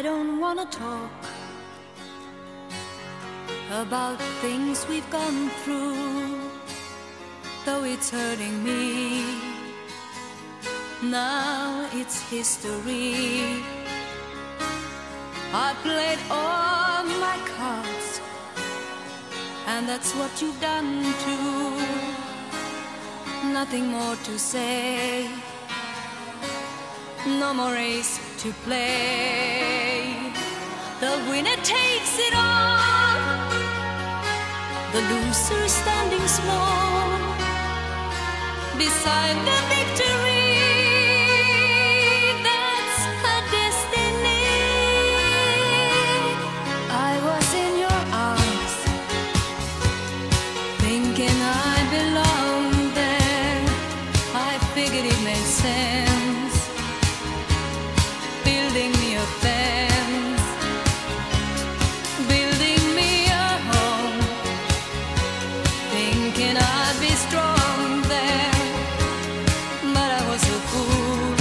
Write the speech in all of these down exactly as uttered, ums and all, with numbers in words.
don't wanna talk about things we've gone through, though it's hurting me. Now it's history. I played all my cards, and that's what you've done too. Nothing more to say, no more race to play. The winner takes it all, the loser standing small beside the victory. That's her destiny. I was in your arms, thinking I belonged there. I figured it made sense, building me a fence, building me a home, thinking I'd be strong there. But I was a fool,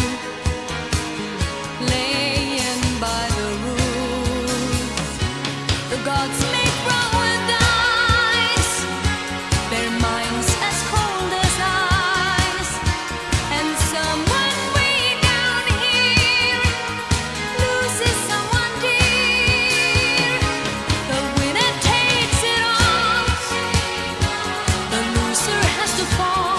laying by the rules. The gods make wrong with dice, their minds as cold as ice, and someone way down here loses someone dear. The winner takes it all, the loser has to fall.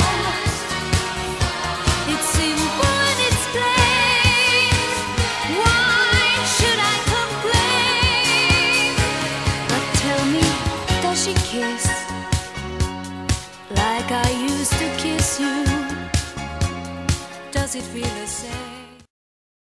It's simple and it's plain. Why should I complain? But tell me, does she kiss like I used to kiss you? Does it feel the same?